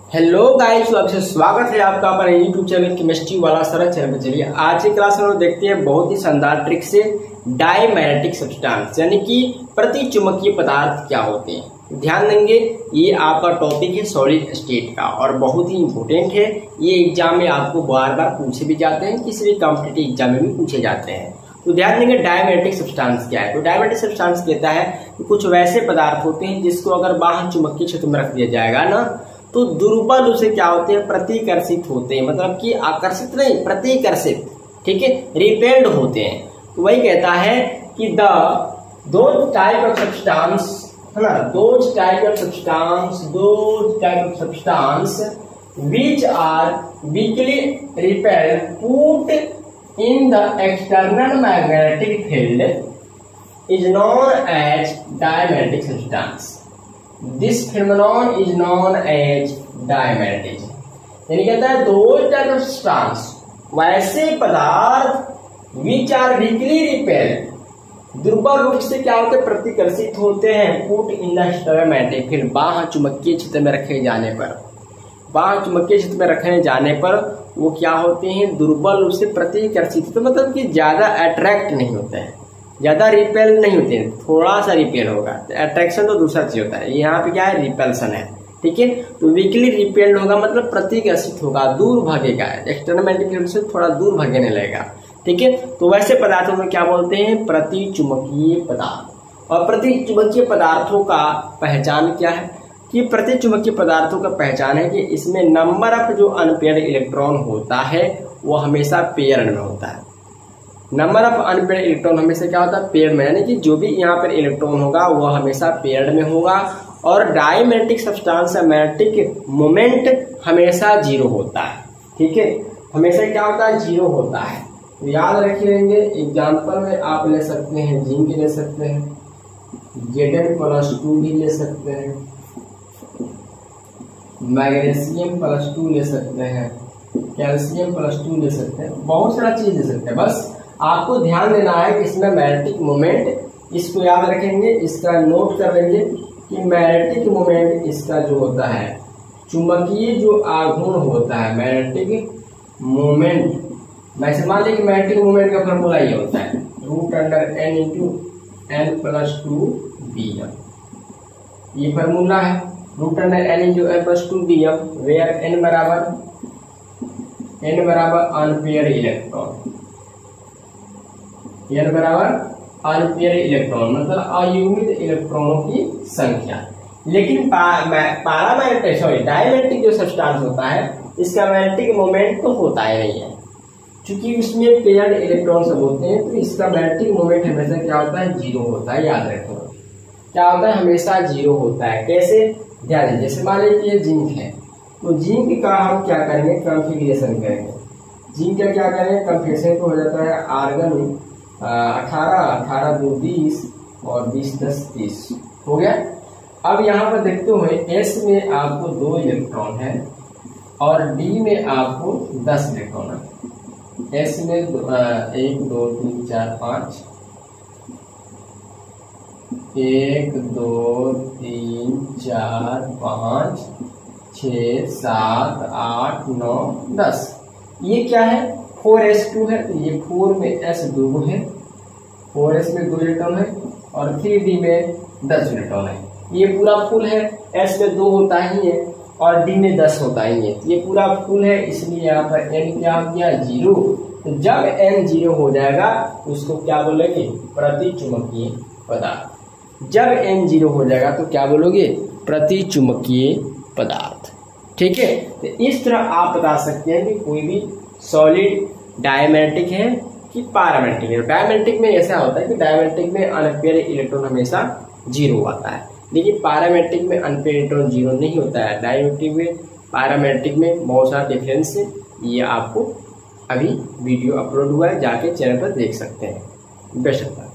Hello guys, आपसे स्वागत है आपका अपने यूट्यूब चैनल केमिस्ट्री वाला सरल चैनल पर। चलिए आज की क्लास में हम देखते हैं बहुत ही शानदार ट्रिक से डायमैग्नेटिक सब्सटेंस यानी कि प्रतिचुंबकीय पदार्थ क्या होते हैं। ध्यान देंगे, ये आपका टॉपिक है सॉलिड स्टेट का और बहुत ही इंपॉर्टेंट है। ये एग्जाम में आपको बार बार पूछे भी जाते हैं, किसी भी कॉम्पिटिटिव एग्जाम में भी पूछे जाते हैं। तो ध्यान देंगे डायमैग्नेटिक सब्सटेंस क्या है। तो डायमैग्नेटिक सब्सटेंस कहता है कि कुछ वैसे पदार्थ होते हैं जिसको अगर बाहर चुंबकीय क्षेत्र में रख दिया जाएगा ना, तो दुर्बल उसे क्या होते हैं, प्रतिकर्षित होते हैं। मतलब कि आकर्षित नहीं, प्रतिकर्षित, ठीक है, रिपेल्ड होते हैं। तो वही कहता है कि दो टाइप ऑफ सब्सटेंस है ना, दो type of substance which are weakly repelled put in the external magnetic field is known as diamagnetic substance. This phenomenon is known as diamagnetism. यानी कहता है दो टाइप ऑफ सब्सटेंस, वैसे पदार्थ which are weakly repelled, दुर्बल रूप से क्या होते हैं, प्रतिकर्षित होते हैं, put in the external magnetic field, बाह्य चुंबकीय क्षेत्र में रखे जाने पर, बाह्य चुंबकीय क्षेत्र में रखे जाने पर वो क्या होते हैं, दुर्बल रूप से प्रतिकर्षित। तो मतलब कि ज्यादा अट्रैक्ट नहीं होते हैं, ज्यादा रिपेल नहीं होते हैं, थोड़ा सा रिपेल होगा। अट्रैक्शन तो दूसरा चीज होता है, यहाँ पे क्या है, रिपल्सन है, ठीक है। तो वीकली रिपेल्ड होगा मतलब प्रतिकर्षित होगा, दूर भागेगा, एक्सटर्नल मैग्नेटिक फील्ड से थोड़ा दूर भागने लगेगा, ठीक है। तो वैसे पदार्थों में क्या बोलते हैं, प्रतिचुंबकीय पदार्थ। और प्रतिचुंबकीय पदार्थों का पहचान क्या है कि प्रतिचुंबकीय पदार्थों का पहचान है कि इसमें नंबर ऑफ जो अनपेयर्ड इलेक्ट्रॉन होता है वो हमेशा पेयर में होता है। नंबर ऑफ अनपेयर्ड इलेक्ट्रॉन हमेशा क्या होता है, पेयर में, यानी कि जो भी यहाँ पर इलेक्ट्रॉन होगा वो हमेशा पेयर में होगा। और डायमैग्नेटिक सब्सटेंस का मैग्नेटिक मोमेंट हमेशा जीरो होता है, ठीक है, हमेशा क्या होता है, जीरो होता है। तो याद रखिएंगे, एग्जाम्पल में आप ले सकते हैं जिंक ले सकते हैं, Zn+2 भी ले सकते हैं, मैग्नीशियम+2 ले सकते हैं, कैल्शियम+2 ले सकते हैं, बहुत सारा चीज ले सकते हैं। बस आपको ध्यान देना है कि इसमें मैग्नेटिक मोमेंट, इसको याद रखेंगे, इसका नोट कर लेंगे कि मैग्नेटिक मोमेंट इसका जो होता है, चुंबकीय जो आघूर्ण होता है, मैग्नेटिक मोमेंट, वैसे मान लीजिए कि मैग्नेटिक मोमेंट का फॉर्मूला ये होता है √n/n+2bm, ये फॉर्मूला है √n/n+2bm, वेयर n बराबर अनपेयर इलेक्ट्रॉन, n बराबर अनपेयर इलेक्ट्रॉन मतलब अयुग्मित इलेक्ट्रॉनों की संख्या। लेकिन डायमैग्नेटिक जो सब्सटेंस होता है इसका मैग्नेटिक मोमेंट तो होता ही नहीं है, क्योंकि उसमें पेयर्ड इलेक्ट्रॉन सब होते हैं। तो इसका मैग्नेटिक मोमेंट हमेशा क्या होता है, जीरो होता है। याद रखो क्या होता है, हमेशा जीरो होता है। कैसे, ध्यान, जैसे मान लीजिए ये जिंक है, तो जिंक का हम क्या करेंगे, कॉन्फ़िगरेशन करेंगे। जिंक का क्या करेंगे, कॉन्फ़िगरेशन तो हो जाता है आर्गन 18 2 20 और 20 10 30 हो गया। अब यहाँ पर देखते हुए एस में आपको 2 इलेक्ट्रॉन है और डी में आपको 10 इलेक्ट्रॉन है। एस में 1 2 3 4 5, 1 2 3 4 5 6 7 8 9 10। ये क्या है, 4s2 है, तो ये 4 में s2 है, 4s में 2 इलेक्ट्रॉन है और 3d में 10 इलेक्ट्रॉन है। ये पूरा फुल है, s में 2 होता ही है और d में 10 होता ही है। ये पूरा फुल है, इसलिए यहाँ पर n क्या हो गया, 0। तो जब n 0 हो जाएगा उसको क्या बोलेंगे, प्रतिचुंबकीय पदार्थ। जब n 0 हो जाएगा तो क्या बोलोगे, प्रतिचुंबकीय पदार्थ, ठीक है। तो इस तरह आप बता सकते हैं कि कोई भी सॉलिड डायमैग्नेटिक है कि पैरामैग्नेटिक है। डायमैग्नेटिक में ऐसा होता है कि डायमैग्नेटिक में अनपेयर इलेक्ट्रॉन हमेशा 0 आता है, लेकिन पैरामैग्नेटिक में अनपेयर इलेक्ट्रॉन 0 नहीं होता है। डायमैग्नेटिक में पैरामैग्नेटिक में बहुत सारा डिफरेंस है, ये आपको अभी वीडियो अपलोड हुआ है, जाके चैनल पर देख सकते हैं। Best of luck.